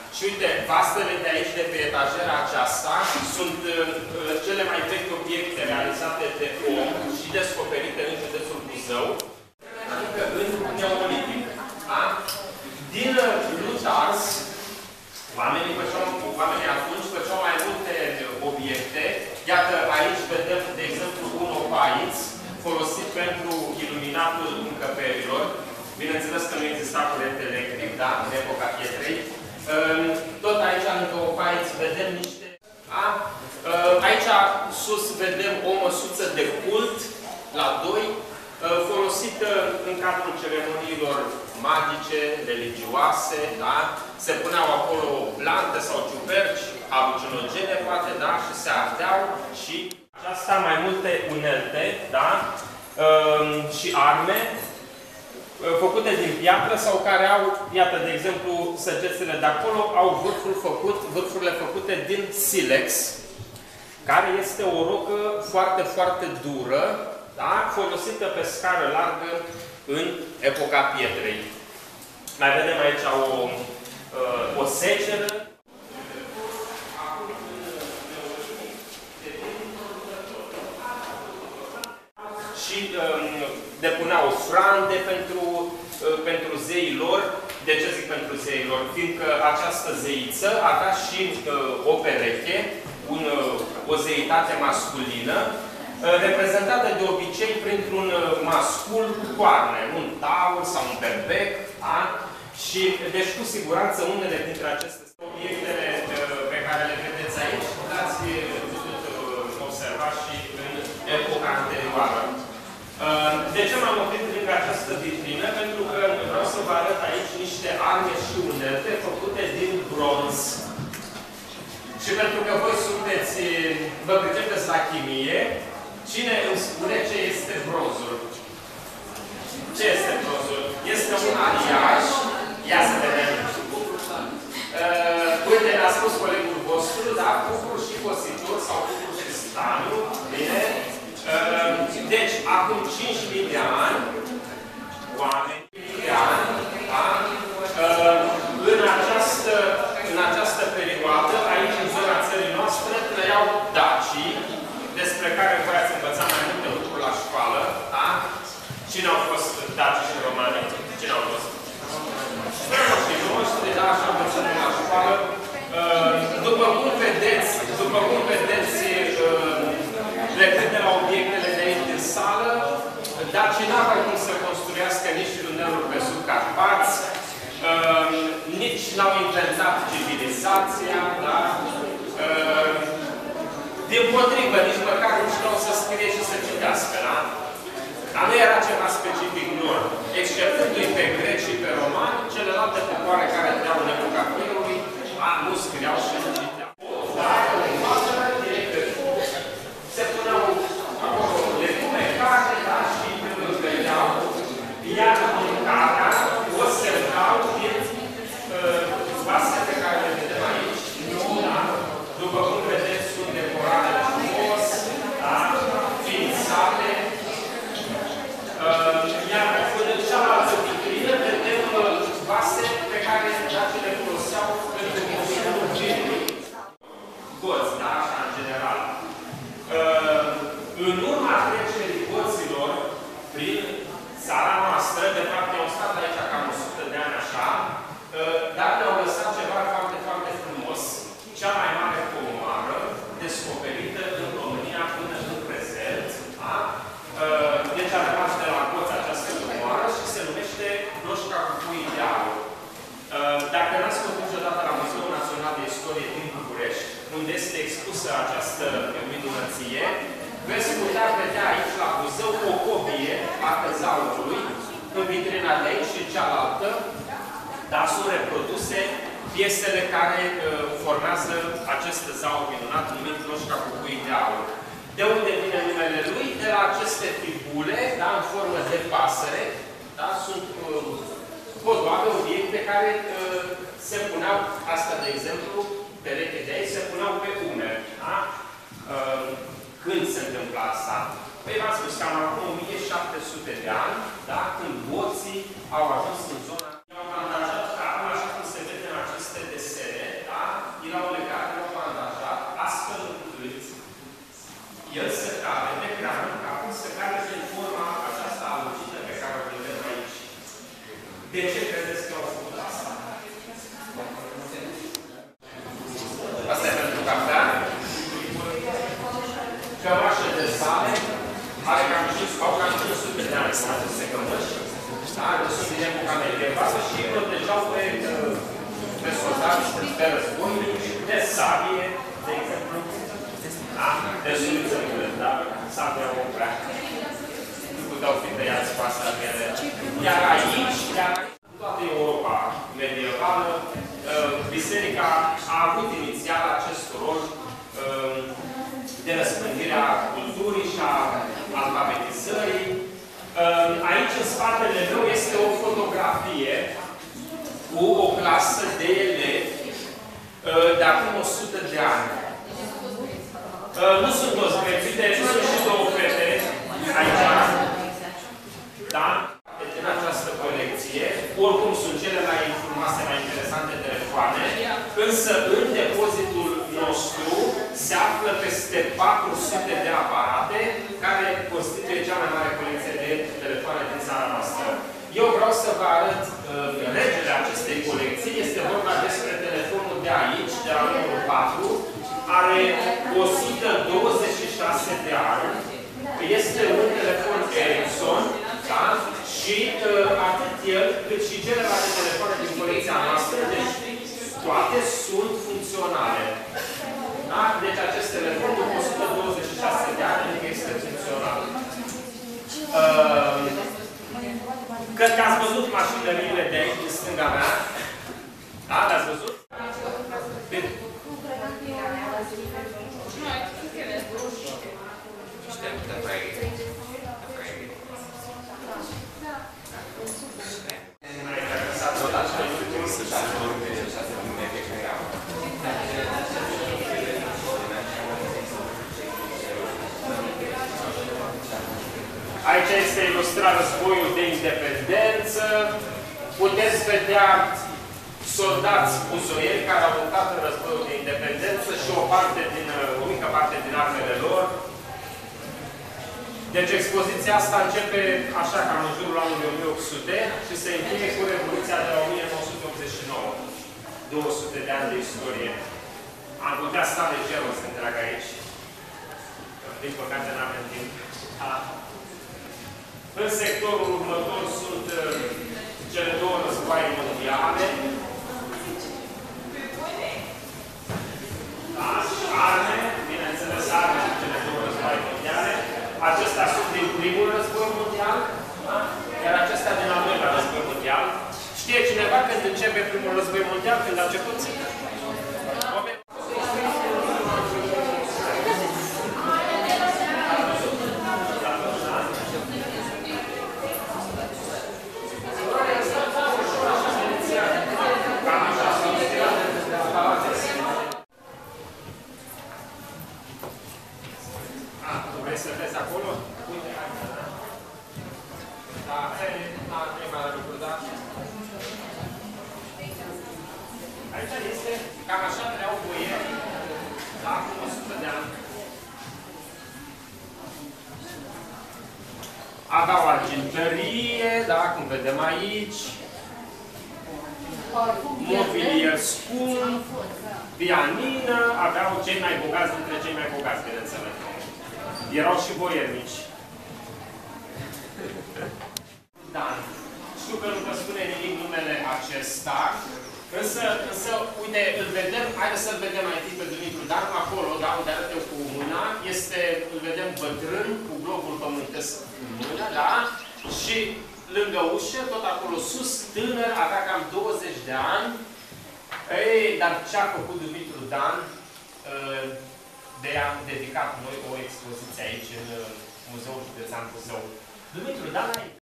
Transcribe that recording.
Și uite, vasele de aici, de pe etajera aceasta, sunt cele mai vechi obiecte realizate de om și descoperite în județul Buzău, adică în Neolitic. Da? Din Lutars, oamenii atunci făceau mai multe obiecte. Iată, aici vedem, de exemplu, un opaiț folosit pentru iluminatul încăperilor. Bineînțeles că nu exista curent electric, da? În epoca pietrei. Tot aici, lângă opaiț, vedem niște... Da? Aici, sus, vedem o măsuță de cult, la 2, folosită în cadrul ceremoniilor magice, religioase, da? Se puneau acolo plante sau ciuperci, halucinogene, poate, da? Și se ardeau și aceasta mai multe unelte, da? Și arme făcute din piatră sau care au, iată, de exemplu, săgețile de acolo, au vârfurile făcute din silex, care este o rocă foarte, foarte dură, da? Folosită pe scară largă în epoca pietrei. Mai vedem aici o seceră. Și depuneau ofrande pentru zeii lor. De ce zic pentru zeii lor? Fiindcă această zeiță avea și o pereche, o zeitate masculină, reprezentată de obicei printr-un mascul cu coarne, un taur sau un berbec, da? Și, deci, cu siguranță, unele dintre aceste obiectele pe care le vedeți aici, le-ați putut observa și în epoca anterioară. De ce m-am oprit lângă această vitrină? Pentru că vreau să vă arăt aici niște arme și unelte făcute din bronz. Și pentru că voi vă pricepeți la chimie, cine îmi spune ce este bronzul? Ce este bronzul? Este un aliaj. Ia să vedem. Uite, ne-a spus colegul vostru, da? Cupru și cositur sau cupru și stanu. Bine? Deci, acum 5.000 de ani, oameni, în această perioadă, aici, în zona țării noastre, trăiau dacii, despre care voi ați învățat mai multe lucruri la școală, da? Cine au fost dacii și romani? Cine au fost? Și noștri, da, așa învățăm la școală. După cum vedeți, plecând de la obiectele de aici din sală, dacii n-aveau cum să construiască nici tuneluri pe sub Carpați, nici n-au inventat civilizația, da? Dimpotrivă, nici măcar nu știau să scrie și să citească, da? Dar nu era ceva specific lor. Exceptându-i pe greci și pe romani, celelalte popoare care trăiau în epoca firului, nu scriau și nu citeau. Se puneau acolo legume, carne, da? Și vedeau. Iar mâncarea o serveau din vase pe care le vedem aici. Da? După cum vedeți, sunt decorate frumos, da? Finisate. Iar în cealaltă vitrină vedem vase pe care dacii le foloseau pentru consumul vinului. Goți, da? Așa, în general. În urma trecerii goților prin țara noastră, de fapt, au stat aici cam 100 de ani așa, dar ne-au lăsat ceva foarte, foarte frumos. Cea mai mare comoară descoperită în România până în prezent. Da? Deci a rămas de la goți această comoară și se numește Cloșca cu Pui de Aur. Dacă n-ați fost niciodată la Muzeul Național de Istorie din București, unde este expusă această minunăție, veți putea vedea aici la muzeu o copie a tezaurului, în vitrina de aici și cealaltă, dar sunt reproduse piesele care formează acest tezaur minunat numit Cloșca cu Pui de Aur. De unde vine numele lui? De la aceste figure, da, în formă de pasăre, da, sunt podoabe, obiecte care se puneau, asta de exemplu, pereche de aici, se puneau pe umeri. Da? Când se întâmplă asta? Păi v-am spus, cam acum 1700 de ani, da? Când goții au ajuns în zona. I-au avantajat că acum, așa cum se vede în aceste desene, pe război, de sabie, de exemplu, da? De suliță, da? Sabia o prea. Nu puteau fi tăiați pasarele. Iar aici, în toată Europa medievală, biserica a avut inițial acest rol de răspândire a culturii și a alfabetizării. Aici, în spatele meu, este o fotografie cu o clasă de elevi de acum 100 de ani. Nu sunt toți prețuite, sunt și două fete aici. Da? Din această colecție, oricum sunt cele mai frumoase, mai interesante telefoane, însă în depozitul nostru se află peste 400 de aparate care constituie cea mai mare colecție de telefoane din țara noastră. Eu vreau să vă arăt regele acestei colecții. Este vorba despre telefonul de aici, de la numărul 4. Are 126 de ani. Este un telefon Ericsson, da? Și atât el, cât și celelalte telefoane din colecția noastră, deci toate sunt funcționale. Da? Deci acest telefon, după 126 de ani, este funcțional. Cred că ați văzut mașinările de aici, din stânga mea. Da? Le-ați văzut? Aici este ilustrat războiul de independență. Puteți vedea soldați buzoieni care au luptat în războiul de independență și o mică parte din armele lor. Deci expoziția asta începe așa cam în jurul anului 1800 și se încheie cu Revoluția de la 1989. 200 de ani de istorie. Am putea sta legerul să întrag aici. Din păcate n-avem timp. În sectorul următor sunt cele două războaie mondiale. Da? Și arme, bineînțeles arme și cele două războaie mondiale. Acestea sunt din primul război mondial, da? Iar acestea din al doilea război mondial. Știe cineva când începe primul război mondial, când a început? Să vezi acolo? Uite, da, nu e mare lucru, da? Aici este, cam așa treau boieri, da, acum 100 de ani. Aveau argintărie, da, cum vedem aici. Mobilier scump, pianină, aveau cei mai bogați dintre cei mai bogați, bineînțeles. Erau și boiernici. Dan. Știu că nu vă spune nimic numele acesta, însă, uite, îl vedem, haideți să-l vedem mai întâi pe Dumitru Dan, acolo, da, unde arăt eu cu mâna, îl vedem bătrân, cu globul pământesc în mână, da? Și lângă ușă, tot acolo sus, tânăr, avea cam 20 de ani. Ei, dar ce-a făcut Dumitru Dan? De-aia am dedicat noi o expoziție aici în Muzeul Județean Buzău. Dumitru Dan